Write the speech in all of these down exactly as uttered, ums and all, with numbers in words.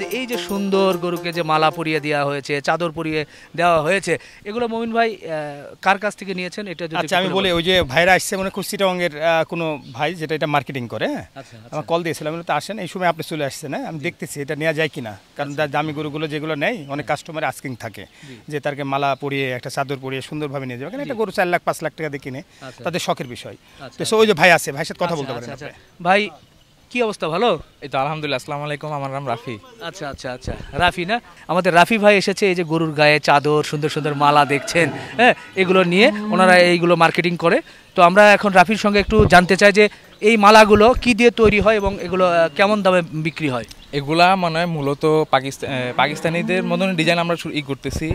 যে এই যে সুন্দর গরুকে যে মালা পরিয়ে দেওয়া হয়েছে, চাদর পরিয়ে দেওয়া হয়েছে, এগুলো মমিন ভাই কার কাছ থেকে নিয়েছেন? এটা যদি আচ্ছা আমি বলি, ওই যে ভাইরা আসছে মানে খুব চিটাগাংয়ের কোনো ভাই যেটা এটা মার্কেটিং করে, হ্যাঁ আমার কল দিয়েছিলাম, তো আসেন এই সময় আপনি চলে আসছেন, হ্যাঁ আমি দেখতেছি এটা নেওয়া যায় কিনা, কারণ দামি গরুগুলো যেগুলো নেই অনেক কাস্টমার আস্কিং থাকে যে তারকে মালা পরিয়ে একটা চাদর পরিয়ে সুন্দরভাবে নিয়ে যাবে, কারণ একটা গরু চার লাখ পাঁচ লাখ টাকা দিয়ে কিনে, তাদের শখের বিষয়। তো ওই যে ভাই আছে, ভাইয়ের সাথে কথা বলতে পারেন। ভাই কি অবস্থা, ভালো? এই তো আলহামদুলিল্লাহ। আসসালামু আলাইকুম, আমার নাম রাফি। আচ্ছা আচ্ছা আচ্ছা রাফি না, আমাদের রাফি ভাই এসেছে এই যে গরুর গায়ে চাদর, সুন্দর সুন্দর মালা দেখছেন, হ্যাঁ এগুলো নিয়ে ওনারা এইগুলো মার্কেটিং করে। তো আমরা এখন রাফির সঙ্গে একটু জানতে চাই যে এই মালাগুলো কি দিয়ে তৈরি হয় এবং এগুলো কেমন দামে বিক্রি হয়? এগুলা মানে মূলত পাকিস্তান পাকিস্তানিদের মতন ডিজাইন আমরা ই করতেছি,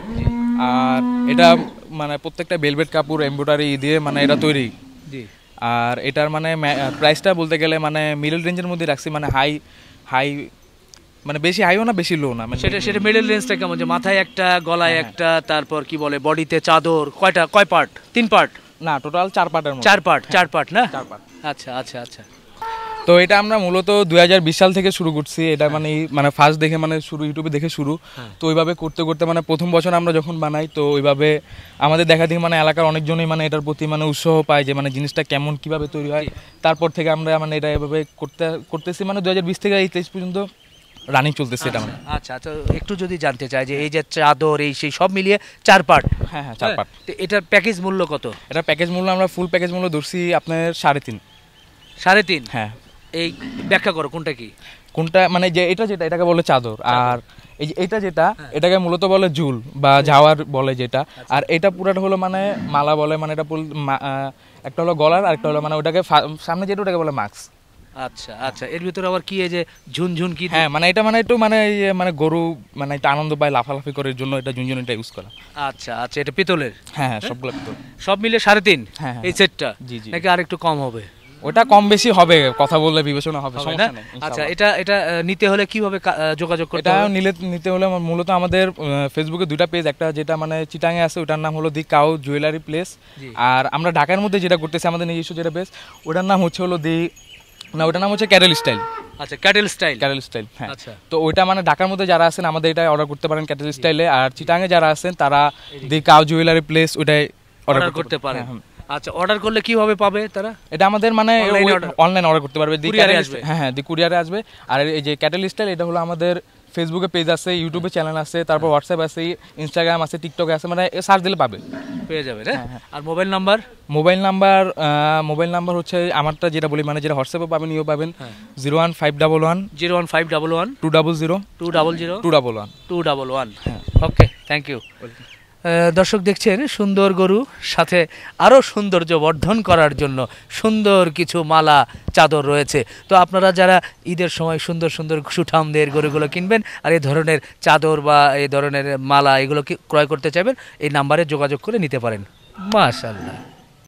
আর এটা মানে প্রত্যেকটা ভেলভেট কাপড় এমব্রয়ডারি দিয়ে মানে এটা তৈরি। জি। আর এটার মানে প্রাইসটা বলতে গেলে মানে মিডল রেঞ্জের মধ্যে রাখছি, মানে হাই হাই মানে বেশি হাইও না বেশি লো না, মানে সেটা সেটা মিডল রেঞ্জটা কেমন? যে মাথায় একটা, গলায় একটা, তারপর কি বলে বডিতে চাদর, কয়টা কয় পার্ট? তিন পার্ট না, টোটাল চার পার্টের মধ্যে। চার পার্ট চার পার্ট না? চার পার্ট। আচ্ছা আচ্ছা আচ্ছা। তো এটা আমরা মূলত দুই হাজার বিশ সাল থেকে শুরু করছি, এটা মানে মানে ফার্স্ট দেখে মানে শুরু ইউটিউবে দেখে শুরু। তো ওইভাবে করতে করতে মানে প্রথম বছর আমরা যখন বানাই, তো ওইভাবে আমাদের দেখা দেখি মানে এলাকার অনেকজনই মানে এটার প্রতি মানে উৎসাহ পায় যে মানে জিনিসটা কেমন কিভাবে তৈরি হয়। তারপর থেকে আমরা মানে এটা এভাবে করতে করতেছি, মানে দুই হাজার বিশ থেকে এই তেইশ পর্যন্ত রানিং চলতেছে এটা। মানে আচ্ছা আচ্ছা, একটু যদি জানতে চাই যে এই যে চাদর এই সেই সব মিলিয়ে চার পার্ট। হ্যাঁ হ্যাঁ চার পার্ট। তো এটার প্যাকেজ মূল্য কত? এটার প্যাকেজ মূল্য আমরা ফুল প্যাকেজ মূল্য ধরছি আপনার সাড়ে তিন। সাড়ে তিন? হ্যাঁ। এই ব্যাখ্যা করো কোনটা কি? কোনটা মানে যে এটা যেটা এটাকে বলে চাদর, আর এই যে এটা যেটা এটাকে মূলত বলে ঝুল বা ঝাওয়ার বলে যেটা, আর এটা পুরাটা হলো মানে মালা বলে, মানে এটা একটা হলো গলার আর একটা হলো মানে ওটাকে সামনে যেটা ওটাকে বলে মাস্ক। আচ্ছা আচ্ছা, এর ভিতরে আবার কি এই যে ঝুনঝুন কি? হ্যাঁ মানে এটা মানে একটু মানে মানে গরু মানে একটা আনন্দ পায় লাফালাফি করার জন্য এটা ঝুনঝুন এটা ইউজ করা। আচ্ছা আচ্ছা, এটা পিতলের? হ্যাঁ হ্যাঁ সবগুলো পিতল। সব মিলে সাড়ে তিন এই সেটটা? জি জি। নাকি আর একটু কম হবে? ওটা কম বেশি হবে, কথা বললে বিবেচনা হবে, সমস্যা নেই। আচ্ছা, এটা এটা নিতে হলে কিভাবে যোগাযোগ করতে হবে? এটা নিলে নিতে হলে মূলত আমাদের ফেসবুকে দুইটা পেজ, একটা যেটা মানে চিটাঙে আছে ওটার নাম হলো দি কাউ জুয়েলারি প্লেস, আর আমরা ঢাকার মধ্যে যেটা করতেছি আমাদের নিজস্ব যেটা পেজ ওটার নাম হচ্ছে হলো দি না ওটার নাম হচ্ছে ক্যাটেল স্টাইল। আচ্ছা, ক্যাটেল স্টাইল। ক্যাটেল স্টাইল, হ্যাঁ। তো ওইটা মানে ঢাকার মধ্যে যারা আছেন আমাদের এটা অর্ডার করতে পারেন ক্যাটেল স্টাইলে, আর চিটাঙে যারা আছেন তারা দি কাউ জুয়েলারি প্লেস ওটাই অর্ডার করতে পারেন। আচ্ছা, অর্ডার করলে কিভাবে পাবে তারা? এটা আমাদের মানে অনলাইন অর্ডার করতে পারবে, কুরিয়ারে আসবে। হ্যাঁ হ্যাঁ, দি কুরিয়ারে আসবে। আর এই যে ক্যাটেল স্টাইল এটা হলো আমাদের ফেসবুকে পেজ আছে, ইউটিউবে চ্যানেল আছে, তারপর হোয়াটসঅ্যাপ আছে, ইনস্টাগ্রাম আছে, টিকটকে আছে, মানে সার্চ দিলে পাবে, পেয়ে যাবে। হ্যাঁ। আর mobile number? Mobile number mobile number হচ্ছে আমারটা যেটা বলি মানে যেটা হোয়াটসঅ্যাপে পাবেন ইও পাবেন zero one five double one zero one five double one two double zero two double zero two double one two double one. Okay, thank you. দর্শক দেখছেন সুন্দর গরু, সাথে আরও সৌন্দর্য বর্ধন করার জন্য সুন্দর কিছু মালা চাদর রয়েছে। তো আপনারা যারা ঈদের সময় সুন্দর সুন্দর সুঠামদের গরুগুলো কিনবেন আর এই ধরনের চাদর বা এই ধরনের মালা এগুলো ক্রয় করতে চাইবেন, এই নাম্বারে যোগাযোগ করে নিতে পারেন। মাশাআল্লাহ।